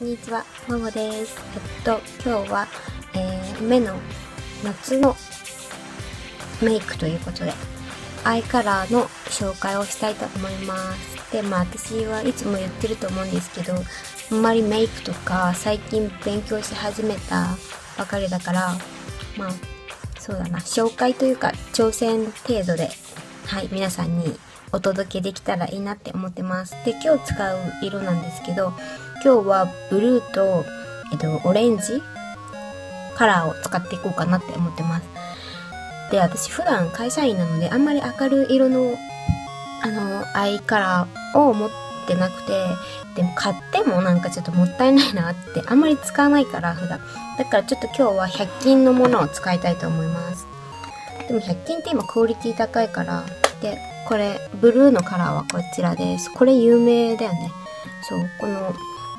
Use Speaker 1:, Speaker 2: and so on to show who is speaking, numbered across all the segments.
Speaker 1: こんにちは、ももです。今日は、目の夏のメイクということで、アイカラーの紹介をしたいと思います。で、私はいつも言ってると思うんですけど、あんまりメイクとか最近勉強し始めたばかりだから、そうだな、紹介というか挑戦程度で、皆さんにお届けできたらいいなって思ってます。で、今日使う色なんですけど、今日はブルーと、オレンジカラーを使っていこうかなって思ってます。で、私普段会社員なのであんまり明るい色のアイカラーを持ってなくて、でも買ってもなんかちょっともったいないなってあんまり使わないから普段。だからちょっと今日は100均のものを使いたいと思います。でも100均って今クオリティ高いから、で、これブルーのカラーはこちらです。これ有名だよね。そう、この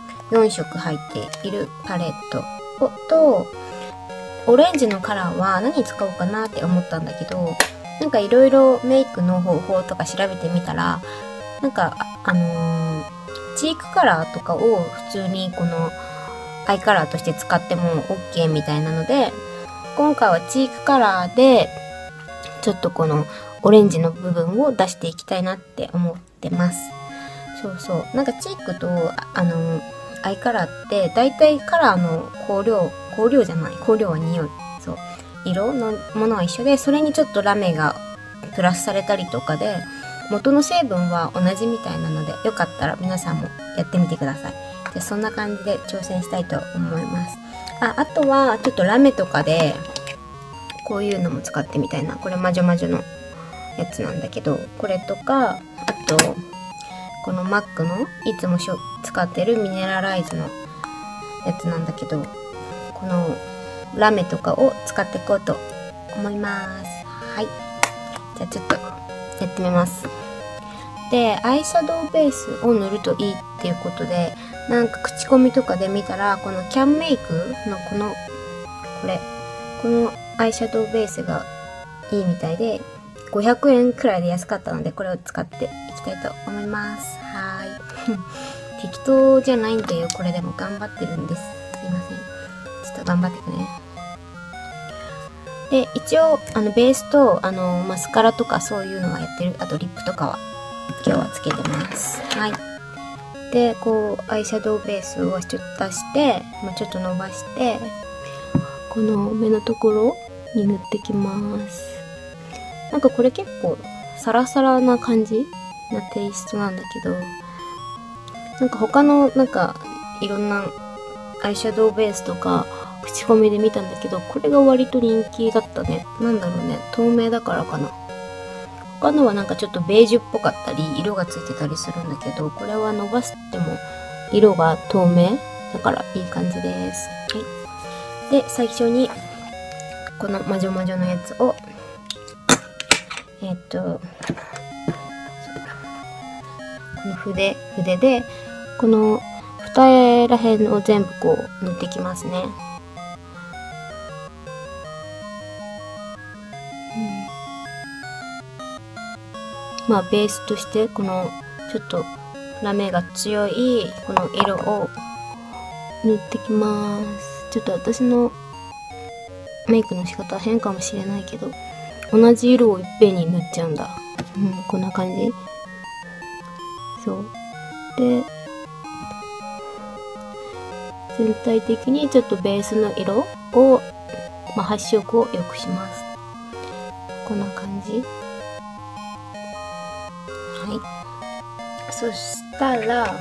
Speaker 1: 4色入っているパレットと、オレンジのカラーは何使おうかなって思ったんだけど、なんかいろいろメイクの方法とか調べてみたら、なんかチークカラーとかを普通にこのアイカラーとして使っても OK みたいなので、今回はチークカラーでちょっとこのオレンジの部分を出していきたいなって思ってます。そうそう。なんかチークとアイカラーってだいたいカラーの香料は匂い。そう。色のものは一緒で、それにちょっとラメがプラスされたりとかで、元の成分は同じみたいなので、よかったら皆さんもやってみてください。で、そんな感じで挑戦したいと思います。あとはちょっとラメとかでこういうのも使ってみたいな。これ魔女のやつなんだけど、これとか、あとこのマックのいつも使ってるミネラライズのやつなんだけど、このラメとかを使っていこうと思います。はい。じゃあちょっとやってみます。で、アイシャドウベースを塗るといいっていうことで、なんか口コミとかで見たら、このキャンメイクのこのアイシャドウベースがいいみたいで、500円くらいで安かったので、これを使っていきたいと思います。はーい。適当じゃないんだよ。これでも頑張ってるんです。すいません。ちょっと頑張ってくね。で、一応、ベースと、マスカラとかそういうのはやってる。あと、リップとかは、今日はつけてます。はい。で、こう、アイシャドウベースをちょっと出して、ちょっと伸ばして、この目のところに塗ってきます。なんかこれ結構サラサラな感じなテイストなんだけど、なんか他のなんかいろんなアイシャドウベースとか口コミで見たんだけど、これが割と人気だったね。なんだろうね、透明だからかな。他のはなんかちょっとベージュっぽかったり色がついてたりするんだけど、これは伸ばしても色が透明だからいい感じです。はい。で、最初にこの魔女のやつをこの筆でこの二重らへんを全部こう塗ってきますね。ベースとしてこのちょっとラメが強いこの色を塗ってきます。ちょっと私のメイクの仕方は変かもしれないけど、同じ色をいっぺんに塗っちゃうんだ。こんな感じ。そう。で、全体的にちょっとベースの色を、発色を良くします。こんな感じ。はい。そしたら、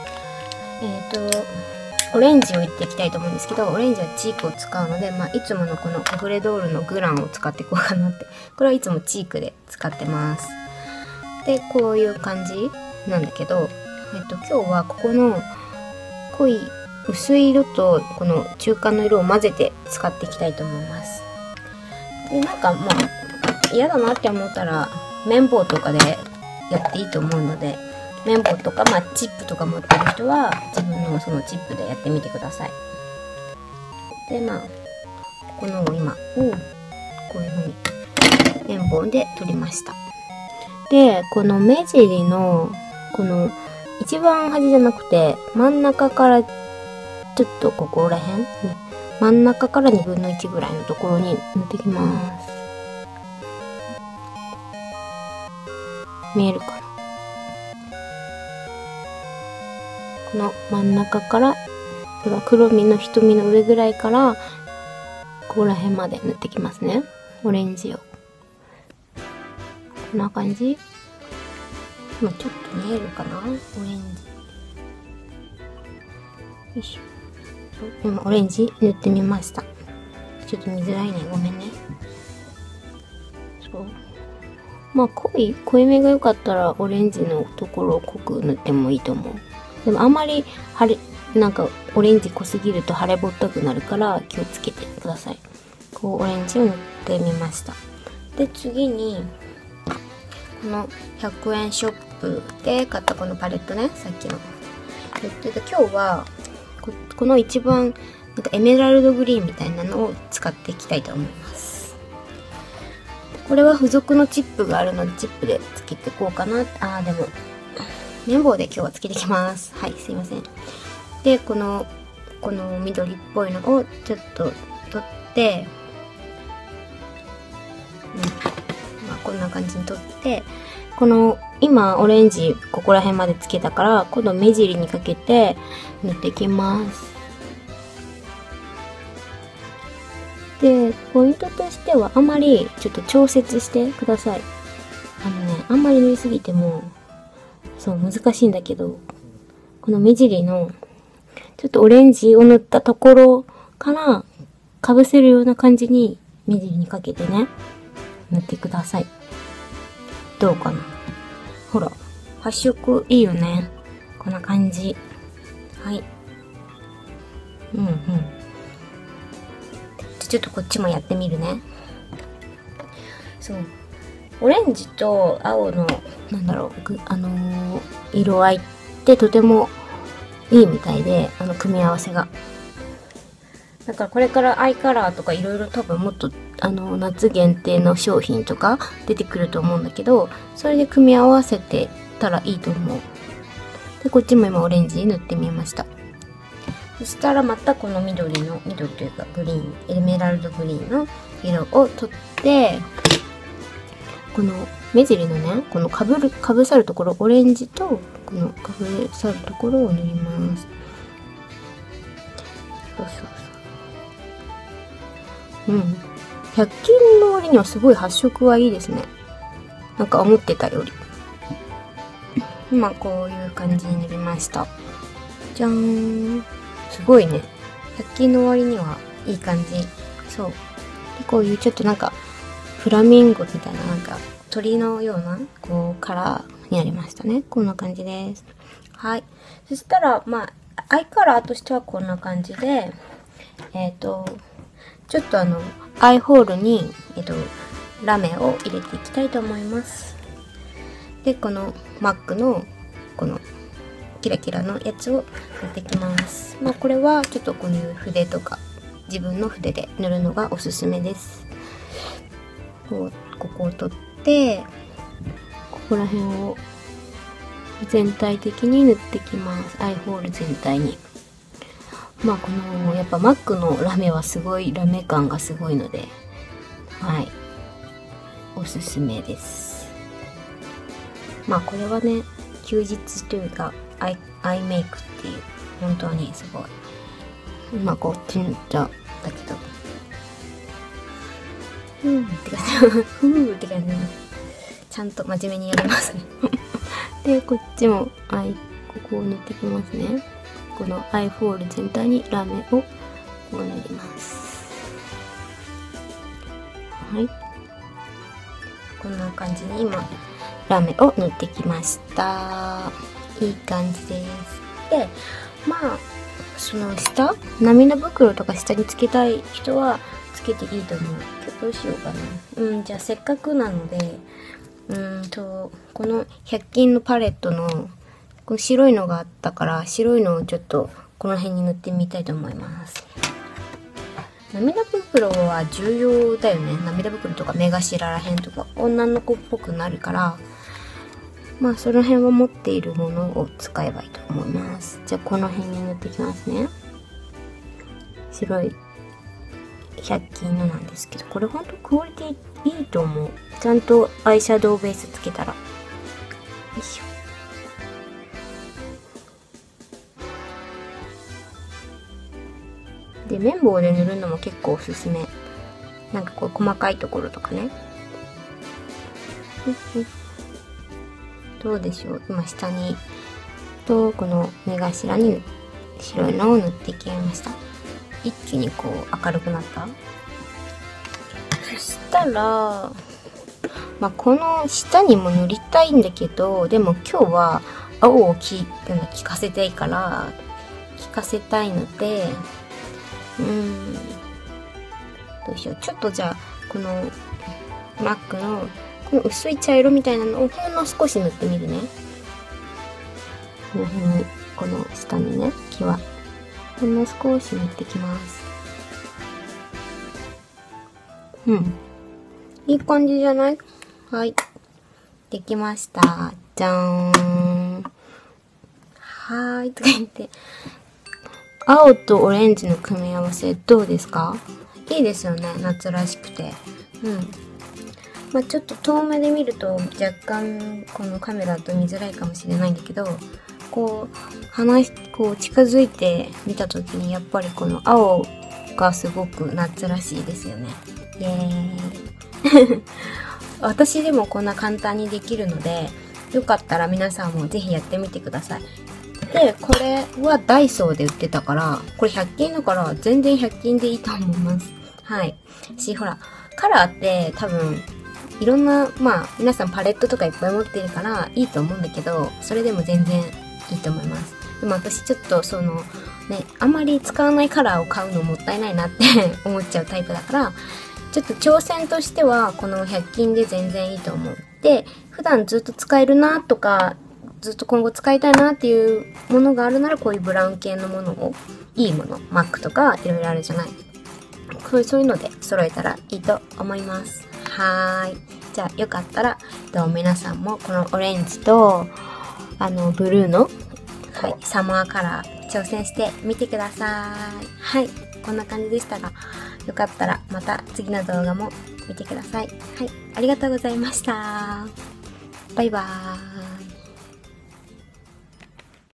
Speaker 1: オレンジをいっていきたいと思うんですけど、オレンジはチークを使うので、いつものこのコフレドールのグランを使っていこうかなって。これはいつもチークで使ってます。で、こういう感じなんだけど、今日はここの濃い薄い色とこの中間の色を混ぜて使っていきたいと思います。で、なんか嫌だなって思ったら綿棒とかでやっていいと思うので、綿棒とか、チップとか持ってる人は自分のそのチップでやってみてください。で、この今をこういう風に綿棒で取りました。で、この目尻のこの一番端じゃなくて真ん中からちょっとここら辺、真ん中から1/2ぐらいのところに塗っていきます。見えるかな。この真ん中から、この黒身の瞳の上ぐらいから、ここら辺まで塗ってきますね。オレンジを。こんな感じ。今ちょっと見えるかな、オレンジ。よいしょ。今オレンジ塗ってみました。ちょっと見づらいね。ごめんね。そう。まあ濃いめが良かったらオレンジのところを濃く塗ってもいいと思う。でもあんまりなんかオレンジ濃すぎると腫れぼったくなるから気をつけてください。こうオレンジを塗ってみました。で次にこの100円ショップで買ったこのパレットね、さっきの。今日はこの一番なんかエメラルドグリーンみたいなのを使っていきたいと思います。これは付属のチップがあるのでチップでつけていこうかな。でも綿棒で今日はつけてきます。はい、すいません。でこの緑っぽいのをちょっと取って、こんな感じに取って、この今オレンジここら辺までつけたから、今度目尻にかけて塗っていきます。でポイントとしてはあまりちょっと調節してください。あんまり塗りすぎてもそう難しいんだけど、この目尻のちょっとオレンジを塗ったところからかぶせるような感じに目尻にかけてね塗ってください。どうかな。ほら発色いいよね。こんな感じ。はい。ちょっとこっちもやってみるね。そう。オレンジと青の色合いってとてもいいみたいで、組み合わせが。だからこれからアイカラーとかいろいろ多分もっと夏限定の商品とか出てくると思うんだけど、それで組み合わせてたらいいと思う。でこっちも今オレンジ塗ってみました。そしたらまたこの緑というかグリーン、エメラルドグリーンの色を取って、この目尻のね、このかぶさるところ、オレンジとこのかぶさるところを塗ります。100均の割にはすごい発色はいいですね。なんか思ってたより。今こういう感じに塗りました。じゃーん。すごいね。100均の割にはいい感じ。そう。でこういうちょっとなんかフラミンゴみたいななんか鳥のようなこうカラーになりましたね。こんな感じです。はい。そしたらアイカラーとしてはこんな感じで、ちょっとアイホールにラメを入れていきたいと思います。でこのMACのこのキラキラのやつを塗っていきます。これはちょっとこういう筆とか自分の筆で塗るのがおすすめです。ここを取ってここら辺を全体的に塗ってきます。アイホール全体に。このやっぱMACのラメはすごいラメ感がすごいので、はいおすすめです。これはね休日というかアイメイクっていう本当にすごい今こっち塗っちゃだけどって感じって感じちゃんと真面目にやりますねでこっちもここを塗ってきますね。このアイホール全体にラメをこう塗ります。はい、こんな感じに今ラメを塗ってきました。いい感じです。でその下涙袋とか下につけたい人はつけていいと思う。どうしようかな。じゃあせっかくなのでこの100均のパレットのこの白いのがあったから白いのをちょっとこの辺に塗ってみたいと思います。涙袋は重要だよね。涙袋とか目頭らへんとか女の子っぽくなるからその辺は持っているものを使えばいいと思います。じゃあこの辺に塗っていきますね。 白い100均のなんですけど、これほんとクオリティいいと思う。ちゃんとアイシャドウベースつけたら。よいしょ。で、綿棒で塗るのも結構おすすめ。なんかこう細かいところとかね。どうでしょう。今下にとこの目頭に白いのを塗っていきました。一気にこう明るくなった。そしたら、この下にも塗りたいんだけど、でも今日は青を効かせたいから、効かせたいので、どうしよう。ちょっとじゃあ、この MAC のこの薄い茶色みたいなのをほんの少し塗ってみるね。この辺に、この下にね、際。ほんの少し塗ってきます。いい感じじゃない？はい。できました。じゃーん。はーい。とか言って。青とオレンジの組み合わせどうですか？いいですよね。夏らしくて。ちょっと遠目で見ると若干このカメラだと見づらいかもしれないんだけど、こう近づいて見た時にやっぱりこの青がすごく夏らしいですよね。イエーイ。私でもこんな簡単にできるので、よかったら皆さんもぜひやってみてください。で、これはダイソーで売ってたから、これ100均だから全然100均でいいと思います。はい。ほら、カラーって多分、いろんな、皆さんパレットとかいっぱい持ってるからいいと思うんだけど、それでも全然いいと思います。でも私ちょっとあんまり使わないカラーを買うのもったいないなって思っちゃうタイプだから、ちょっと挑戦としてはこの100均で全然いいと思う。で、普段ずっと使えるなとか、ずっと今後使いたいなっていうものがあるなら、こういうブラウン系のものを、いいもの、MAC とかいろいろあるじゃない。そういうので揃えたらいいと思います。はーい。じゃあよかったら、皆さんもこのオレンジと、ブルーの、はい、サマーカラー挑戦してみてください。はい。こんな感じでしたが、よかったらまた次の動画も見てください。はい。ありがとうございました。バイバーイ。